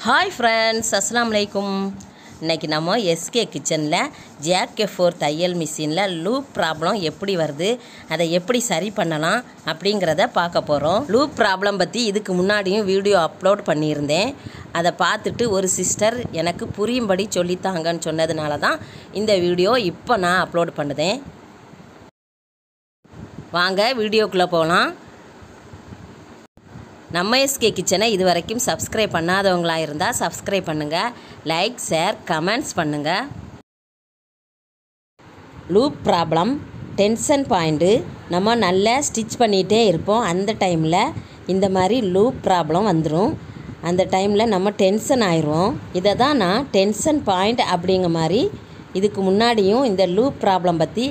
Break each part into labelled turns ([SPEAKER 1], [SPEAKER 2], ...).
[SPEAKER 1] Hi friends, அஸ்ஸலாமு அலைக்கும். இன்றைக்கி நம்ம எஸ்கே கிச்சனில் JK4 தையல் மிஷினில் லூப் ப்ராப்ளம் எப்படி வருது, அதை எப்படி சரி பண்ணலாம் அப்படிங்கிறத பார்க்க போகிறோம். லூப் ப்ராப்ளம் பற்றி இதுக்கு முன்னாடியும் வீடியோ அப்லோட் பண்ணியிருந்தேன். அதை பார்த்துட்டு ஒரு சிஸ்டர் எனக்கு புரியும்படி சொல்லித்தாங்கன்னு சொன்னதுனால தான் இந்த வீடியோ இப்போ நான் அப்லோட் பண்ணுதேன். வாங்க வீடியோக்குள்ளே போகலாம். நம்ம எஸ்கே கிச்சனை இது வரைக்கும் சப்ஸ்கிரைப் பண்ணாதவங்களாக இருந்தால் சப்ஸ்கிரைப் பண்ணுங்கள், லைக் ஷேர் கமெண்ட்ஸ் பண்ணுங்கள். லூப் ப்ராப்ளம் டென்ஷன் பாயிண்ட்டு நம்ம நல்லா ஸ்டிச் பண்ணிகிட்டே இருப்போம். அந்த டைமில் இந்த மாதிரி லூப் ப்ராப்ளம் வந்துடும். அந்த டைமில் நம்ம டென்ஷன் ஆயிடுவோம். இதை தான் நான் டென்ஷன் பாயிண்ட் அப்படிங்கிற மாதிரி இதுக்கு முன்னாடியும் இந்த லூப் ப்ராப்ளம் பற்றி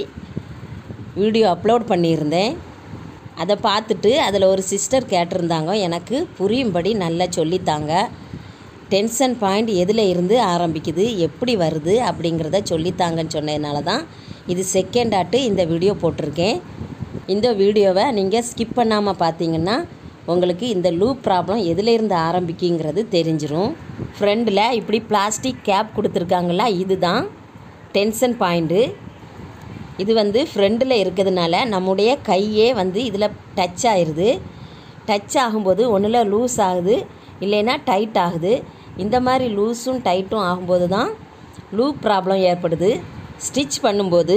[SPEAKER 1] வீடியோ அப்லோட் பண்ணியிருந்தேன். அதை பார்த்துட்டு அதில் ஒரு சிஸ்டர் கேட்டிருந்தாங்க, எனக்கு புரியும்படி நல்லா சொல்லித்தாங்க. டென்ஷன் பாயிண்ட் எதில் இருந்து ஆரம்பிக்குது, எப்படி வருது அப்படிங்கிறத சொல்லித்தாங்கன்னு சொன்னதுனால தான் இது செகண்ட் ஆட்டு இந்த வீடியோ போட்டிருக்கேன். இந்த வீடியோவை நீங்கள் ஸ்கிப் பண்ணாமல் பார்த்தீங்கன்னா உங்களுக்கு இந்த லூப் ப்ராப்ளம் எதிலேருந்து ஆரம்பிக்குங்கிறது தெரிஞ்சிடும். ஃப்ரண்டில் இப்படி பிளாஸ்டிக் கேப் கொடுத்துருக்காங்களா, இதுதான் டென்ஷன் பாயிண்ட்டு. இது ஃப்ரண்டில் இருக்கிறதுனால நம்முடைய கையே இதில் டச் ஆகிடுது. டச் ஆகும்போது ஒன்றில் லூஸ் ஆகுது, இல்லைன்னா டைட் ஆகுது. இந்த மாதிரி லூஸும் டைட்டும் ஆகும்போது தான் லூப் ப்ராப்ளம் ஏற்படுது. ஸ்டிச் பண்ணும்போது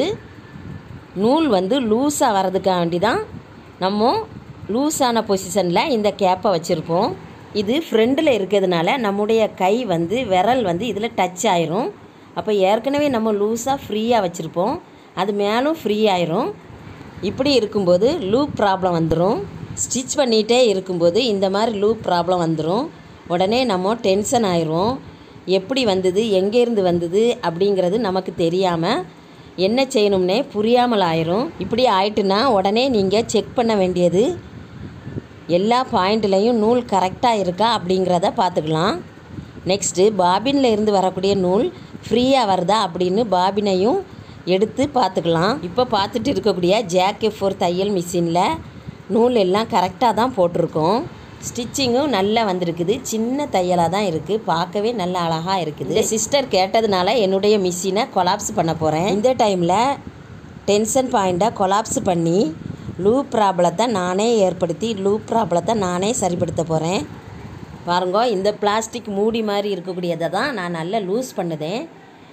[SPEAKER 1] நூல் லூஸாக வர்றதுக்காக வேண்டி தான் நம்ம லூஸான பொசிஷனில் இந்த கேப்பை வச்சுருப்போம். இது ஃப்ரண்டில் இருக்கிறதுனால நம்முடைய கை விரல் இதில் டச் ஆயிரும். அப்போ ஏற்கனவே நம்ம லூஸாக ஃப்ரீயாக வச்சுருப்போம், அது மேலும் ஃப்ரீ ஆயிரும். இப்படி இருக்கும்போது லூப் ப்ராப்ளம் வந்துடும். ஸ்டிச் பண்ணிகிட்டே இருக்கும்போது இந்த மாதிரி லூப் ப்ராப்ளம் வந்துடும். உடனே நம்ம டென்ஷன் ஆயிரும். எப்படி வந்தது, எங்கேருந்து வந்தது அப்படிங்கிறது நமக்கு தெரியாமல் என்ன செய்யணும்னே புரியாமல் ஆயிரும். இப்படி ஆயிட்டுனா உடனே நீங்கள் செக் பண்ண வேண்டியது எல்லா பாயிண்ட்லேயும் நூல் கரெக்டாக இருக்கா அப்படிங்கிறத பார்த்துக்கலாம். நெக்ஸ்ட்டு பாபினில் இருந்து வரக்கூடிய நூல் ஃப்ரீயாக வருதா அப்படின்னு பாபினையும் எடுத்து பார்த்துக்கலாம். இப்போ பார்த்துட்டு இருக்கக்கூடிய JK4 தையல் மிஷினில் நூல் எல்லாம் கரெக்டாக தான் போட்டிருக்கோம். ஸ்டிச்சிங்கும் நல்லா வந்திருக்குது. சின்ன தையலாக தான் இருக்குது, பார்க்கவே நல்ல அழகாக இருக்குது. இந்த சிஸ்டர் கேட்டதுனால என்னுடைய மிஷினை கொலாப்ஸ் பண்ண போகிறேன். இந்த டைமில் டென்ஷன் பாயிண்ட்டை கொலாப்ஸ் பண்ணி லூப் ப்ராப்ளத்தை நானே ஏற்படுத்தி லூப் ப்ராப்ளத்தை நானே சரிப்படுத்த போகிறேன். பாருங்க, இந்த பிளாஸ்டிக் மூடி மாதிரி இருக்கக்கூடியதை தான் நான் நல்லா லூஸ் பண்ணுதேன்.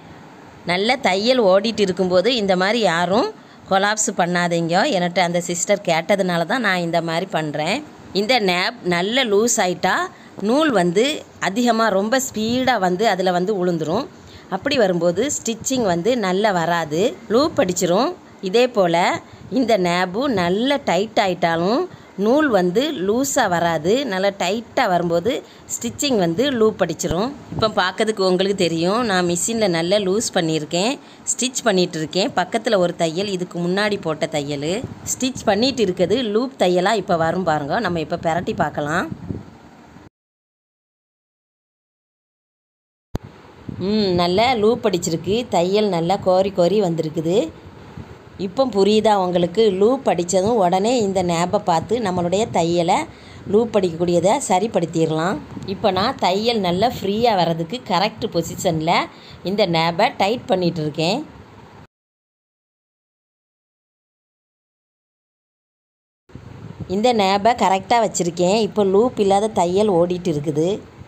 [SPEAKER 1] நல்ல தையல் ஓடிட்டு இருக்கும்போது இந்த மாதிரி யாரும் கொலாப்ஸ் பண்ணாதீங்க. என்கிட்ட அந்த சிஸ்டர் கேட்டதுனால தான் நான் இந்த மாதிரி பண்ணுறேன். இந்த நேப் நல்ல லூஸ் ஆகிட்டா நூல் அதிகமாக ரொம்ப ஸ்பீடாக அதில் உளுந்துரும். அப்படி வரும்போது ஸ்டிச்சிங் நல்லா வராது, லூப் அடிச்சிரும். இதே போல் இந்த நேபு நல்ல டைட் ஆகிட்டாலும் நூல் லூஸாக வராது. நல்லா டைட்டாக வரும்போது ஸ்டிச்சிங் லூப் அடிச்சிரும். இப்போ பார்க்கறதுக்கு உங்களுக்கு தெரியும், நான் மிஷினில் நல்லா லூஸ் பண்ணியிருக்கேன், ஸ்டிச் பண்ணிகிட்டு இருக்கேன். பக்கத்தில் ஒரு தையல் இதுக்கு முன்னாடி போட்ட தையல் ஸ்டிச் பண்ணிகிட்டு இருக்குது. லூப் தையலாக இப்போ வரும் பாருங்க. நம்ம இப்போ பிரட்டி பார்க்கலாம். நல்லா லூப் அடிச்சிருக்கு. தையல் நல்லா கோரி கோரி வந்திருக்குது. இப்போ புரியுதா உங்களுக்கு? லூப் அடித்ததும் உடனே இந்த நேப்பை பார்த்து நம்மளுடைய தையலை லூப் அடிக்கக்கூடியதை சரிப்படுத்திடலாம். இப்போ நான் தையல் நல்லா ஃப்ரீயாக வர்றதுக்கு கரெக்ட் பொசிஷனில் இந்த நேப்பை டைட் பண்ணிகிட்டு இருக்கேன். இந்த நேப்பை கரெக்டாக வச்சுருக்கேன். இப்போ லூப் இல்லாத தையல் ஓடிட்டு இருக்குது.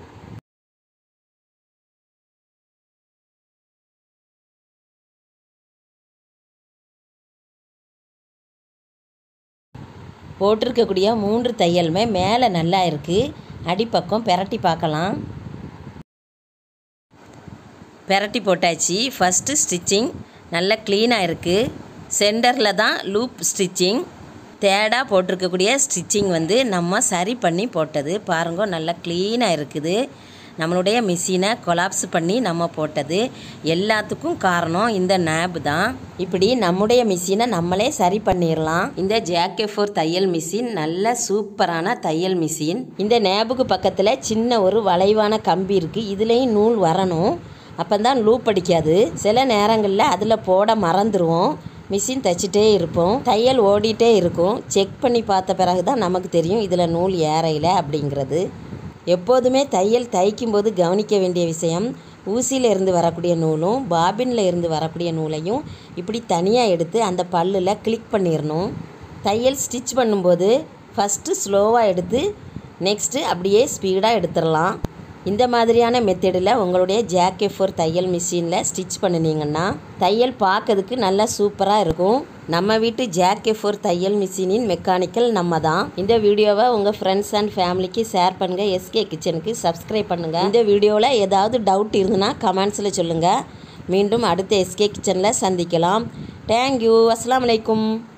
[SPEAKER 1] போட்டிருக்கக்கூடிய 3 தையலுமே மேலே நல்லா இருக்குது. அடிப்பக்கம் பிரட்டி பார்க்கலாம். பிரட்டி போட்டாச்சு. ஃபஸ்ட்டு ஸ்டிச்சிங் நல்லா க்ளீனாக இருக்குது. சென்டரில் தான் லூப் ஸ்டிச்சிங். தேர்டாக போட்டிருக்கக்கூடிய ஸ்டிச்சிங் நம்ம சரி பண்ணி போட்டது. பாருங்க, நல்லா க்ளீனாக இருக்குது. நம்மளுடைய மிஷினை கொலாப்ஸ் பண்ணி நம்ம போட்டது. எல்லாத்துக்கும் காரணம் இந்த நேப் தான். இப்படி நம்முடைய மிஷினை நம்மளே சரி பண்ணிடலாம். இந்த JK4 தையல் மிஷின் நல்ல சூப்பரான தையல் மிஷின். இந்த நேபுக்கு பக்கத்தில் சின்ன ஒரு வளைவான கம்பி இருக்குது. இதுலேயும் நூல் வரணும், அப்போ தான் லூப் அடிக்காது. சில நேரங்களில் அதில் போட மறந்துடுவோம். மிஷின் தைச்சிட்டே இருப்போம், தையல் ஓடிட்டே இருக்கும். செக் பண்ணி பார்த்த பிறகு தான் நமக்கு தெரியும் இதில் நூல் ஏறையில் அப்படிங்கிறது. எப்போதுமே தையல் தைக்கும்போது கவனிக்க வேண்டிய விஷயம், ஊசியில் இருந்து வரக்கூடிய நூலும் பாபினில் இருந்து வரக்கூடிய நூலையும் இப்படி தனியாக எடுத்து அந்த பல்லில் கிளிக் பண்ணிடணும். தையல் ஸ்டிச் பண்ணும்போது ஃபஸ்ட்டு ஸ்லோவாக எடுத்து நெக்ஸ்ட்டு அப்படியே ஸ்பீடாக எடுத்துடலாம். இந்த மாதிரியான மெத்தடில் உங்களுடைய ஜாக்கெஃபோர் தையல் மிஷினில் ஸ்டிச் பண்ணினீங்கன்னா தையல் பார்க்கறதுக்கு நல்லா சூப்பராக இருக்கும். நம்ம வீட்டு ஜாக்கெஃபோர் தையல் மிஷினின் மெக்கானிக்கல் நம்ம தான். இந்த வீடியோவை உங்கள் ஃப்ரெண்ட்ஸ் அண்ட் ஃபேமிலிக்கு ஷேர் பண்ணுங்கள். எஸ்கே கிச்சனுக்கு சப்ஸ்கிரைப் பண்ணுங்கள். இந்த வீடியோவில் ஏதாவது டவுட் இருந்துன்னா கமெண்ட்ஸில் சொல்லுங்கள். மீண்டும் அடுத்த எஸ்கே கிச்சனில் சந்திக்கலாம். தேங்க்யூ. அஸ்ஸலாமு அலைக்கும்.